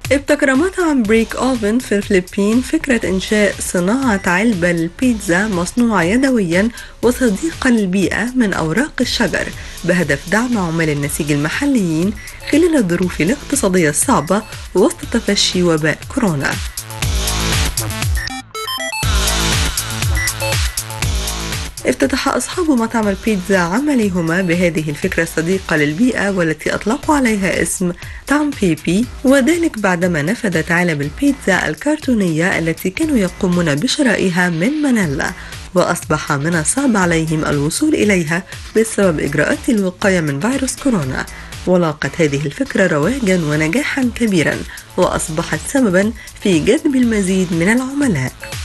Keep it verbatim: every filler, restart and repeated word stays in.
ابتكر مطعم بريك أوفن في الفلبين فكرة إنشاء صناعة علبة للبيتزا مصنوعة يدويا وصديقة للبيئة من أوراق الشجر، بهدف دعم عمال النسيج المحليين خلال الظروف الاقتصادية الصعبة وسط تفشي وباء كورونا. افتتح أصحاب مطعم البيتزا عمليهما بهذه الفكرة الصديقة للبيئة والتي أطلقوا عليها اسم طعم بيبي، وذلك بعدما نفذت علب البيتزا الكرتونية التي كانوا يقومون بشرائها من مانيلا، وأصبح من الصعب عليهم الوصول إليها بسبب إجراءات الوقاية من فيروس كورونا. ولاقت هذه الفكرة رواجا ونجاحا كبيرا، وأصبحت سببا في جذب المزيد من العملاء.